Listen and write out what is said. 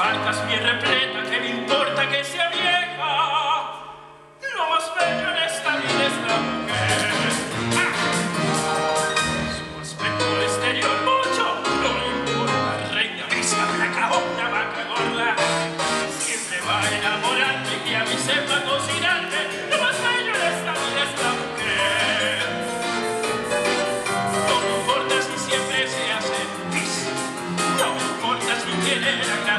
faltas mi repleta, que me importa que sea vieja. Lo más bello en esta vida es la mujer. Su aspecto exterior mucho no le importa. Reina misma, flaca o una vaca gorda. Siempre va a enamorarme y a mí sepa cocinarme. Lo más bello en esta vida es la mujer. No me importa si siempre se hace pis. No me importa si tiene la cara